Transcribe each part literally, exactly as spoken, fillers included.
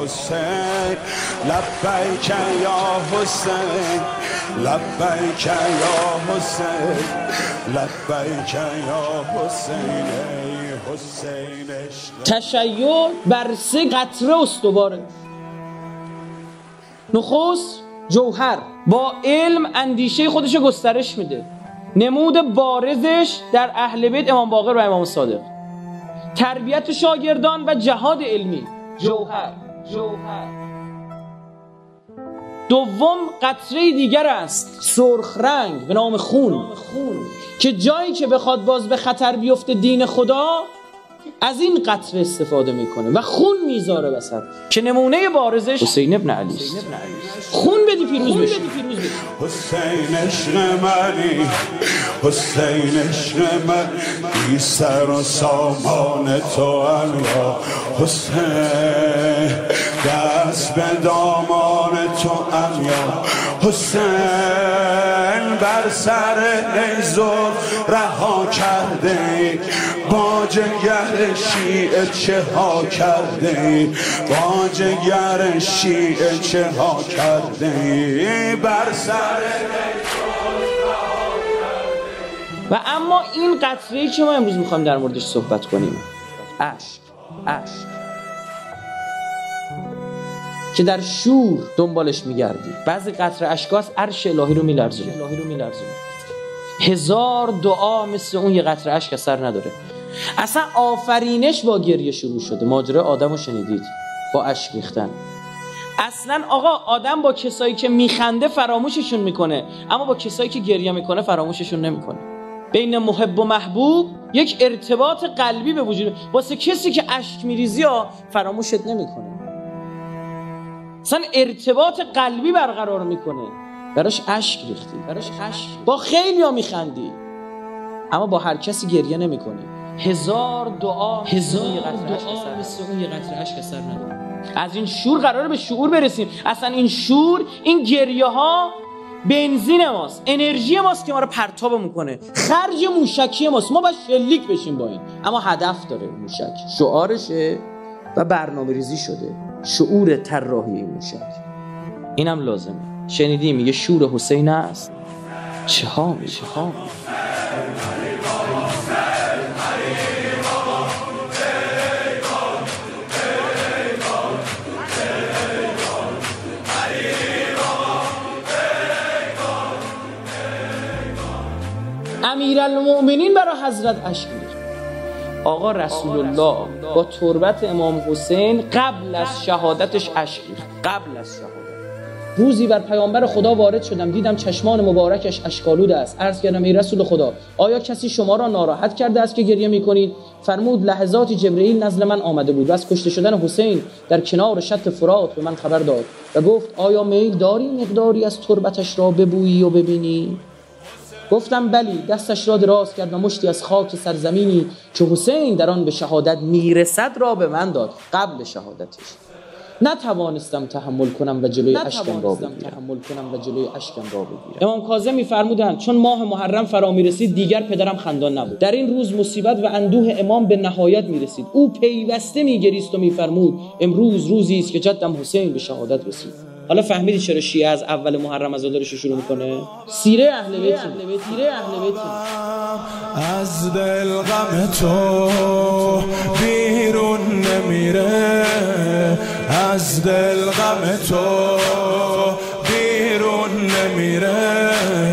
حسین لبیک یا حسین لبیک یا حسین لبیک یا حسین حسین. تشیع بر سه قطره استواره. نخست جوهر با علم اندیشه خودش گسترش میده. نمود بارزش در اهل بیت امام باقر و امام صادق. تربیت شاگردان و جهاد علمی. جوهر جوهر. دوم قطره دیگر است سرخ رنگ به نام خون، که جایی که بخواد باز به خطر بیفته دین خدا از این قطره استفاده میکنه و خون میذاره وسط، که نمونه بارزش حسین ابن علی است. خون بدی پیروز بشی. حسین عشق منی حسین عشق من بی سر و سامان تو الله حسین دست به دامان تو انیا حسین بر سر نیزار رها کرده ای با جگر شیعه چه ها کرده ای با جگر شیعه چه ها کرده ای بر سر و اما این قطره‌ای که ما امروز میخوایم در موردش صحبت کنیم، اشک اشک که در شور دنبالش میگردی. بعضی قطره اشکاست عرش الهی رو میلرزونه. هزار دعا مثل اون یه قطره اشک اثر نداره. اصلا آفرینش با گریه شروع شده. ماجرای آدم رو شنیدید با اشک ریختن. اصلا آقا آدم با کسایی که میخنده فراموششون میکنه، اما با کسایی که گریه میکنه فراموششون نمیکنه. بین محب و محبوب یک ارتباط قلبی به وجود، واسه کسی که اشک میریزی ها فراموشت نمیکنه، اصلا ارتباط قلبی برقرار میکنه. براش اشک ریختی، براش اشک. با خیلی ها میخندی اما با هر کسی گریه نمیکنی. هزار دعا هزار دعا مثل اون یه قطره اشک اثر نداره. از این شور قراره به شعور برسیم. اصلا این شور، این گریه ها بنزین ماست، انرژی ماست که ما رو پرتاب میکنه، خرج موشکی ماست. ما باید شلیک بشیم با این، اما هدف داره موشک، شعارشه و برنامه ریزی شده. شعور طراحی موشک اینم لازمه. شنیدیم میگه شور حسین است چه ها می چه ها می. امیرالمؤمنین برای حضرت اشک ریخت. آقا رسول الله با تربت امام حسین قبل از شهادتش اشک ریخت. قبل از شهادت روزی بر پیامبر خدا وارد شدم، دیدم چشمان مبارکش اشک‌آلود است. عرض کردم ای رسول خدا، آیا کسی شما را ناراحت کرده است که گریه می‌کنید؟ فرمود لحظاتی جبرئیل نزد من آمده بود و از کشته شدن حسین در کنار شط فرات به من خبر داد و گفت آیا میل داری مقداری از تربتش را ببویی و ببینی؟ گفتم بلی. دستش را دراز کرد و مشتی از خاک سرزمینی که حسین در آن به شهادت میرسد را به من داد. قبل شهادتش نتوانستم تحمل کنم و جلوی اشکم را بگیرم. تحمل کنم و جلوی اشکم را بگیرم. امام کاظم می‌فرمودند چون ماه محرم فرا می‌رسید دیگر پدرم خندان نبود. در این روز مصیبت و اندوه امام به نهایت می‌رسید. او پیوسته می‌گریست و می‌فرمود امروز روزی است که جدم حسین به شهادت رسید. حالا فهمیدی چرا شیعه از اول محرم عزادارش رو شروع میکنه؟ سیره اهل بیت. سیره اهل بیت. از دل غم تو بیرون نمیره، از دل غم تو بیرون نمیره،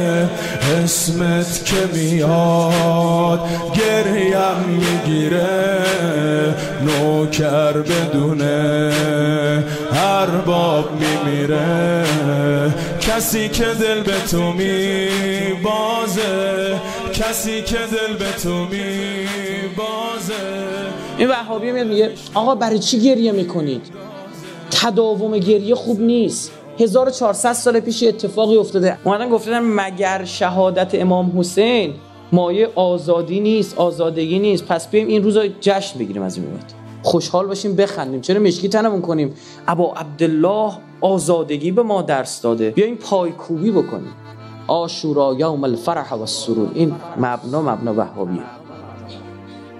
اسمت که میاد گریم میگیره، نوکر بدونه ارباب میمیره، کسی که دل به تو میبازه، کسی که دل به تو میبازه. این وهابی میاد میگه آقا برای چی گریه میکنید؟ تداوم گریه خوب نیست. هزار و چهارصد سال پیش اتفاقی افتاده، اومدن گفتن مگر شهادت امام حسین مایه آزادی نیست، آزادگی نیست، پس بیایم این روزا جشن بگیریم، از این بعد خوشحال باشیم، بخندیم. چرا مشکی تنمون کنیم؟ ابا عبدالله آزادگی به ما درس داده، بیایم پایکوبی بکنیم. عاشورا یوم الفرح و السرور. این مبنا مبنا وهابیه.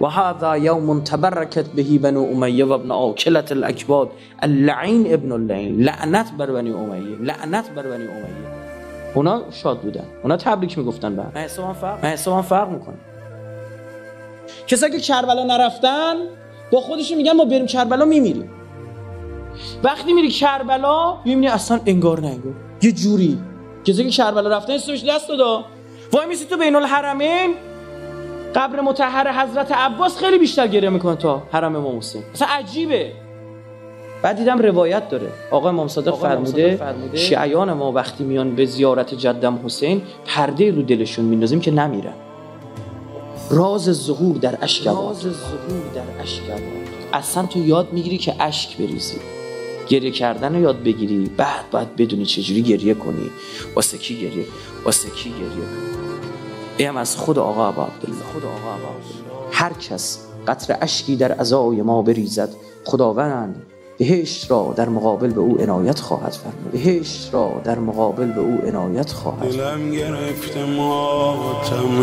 و هذا یوم تبرکت بهی بنو امیه و ابن آکلت الاکباد اللعین ابن اللعین. لعنت بر بنی امیه، لعنت بر بنی امیه. اونا شاد بودن، اونا تبریک میگفتن. به من حسابم فرق من حسابم فرق میکنه. کسایی که کربلا نرفتن با خودشون میگن ما بریم کربلا میمیریم. وقتی میری کربلا میبینی اصلا انگار نه انگار یه جوری. کسایی که کربلا رفتن اسمش دست دادا وای میسی تو بین الحرمین قبر مطهر حضرت عباس خیلی بیشتر گریه میکنه تا حرم امام حسین. اصلا عجیبه. بعد دیدم روایت داره آقا امام صادق فرموده شیعیان ما وقتی میان به زیارت جدم حسین پرده رو دلشون میندازیم که نمیرن. راز ظهور در اشک راز ظهور در اشک. اصلا تو یاد میگیری که اشک بریزی، گریه کردن رو یاد بگیری، بعد باید بدونی چجوری گریه کنی، واسه کی گریه واسه کی گریه کنی. ایم از خود آقا ابا عبدالله. خود آقا ابا عبدالله هر کس قطره اشکی در عزای ما بریزد خداوند بهشت را در مقابل به او عنایت خواهد فرمود. بهشت را در مقابل به او عنایت خواهد. دلم گرفت ماتم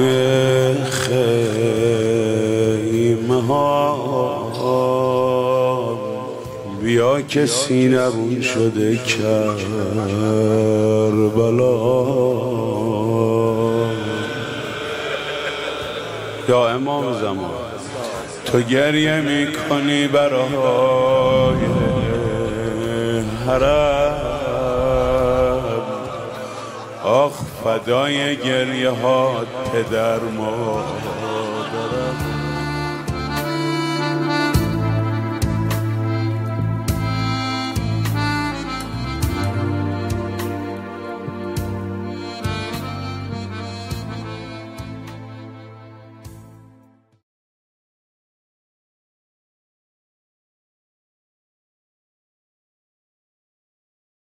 خیمه ها، بیا کسی نبون شده کربلا. یا امام زمان تو گریه میکنی برای حرم، آخ فدای گریه ها پدر ما.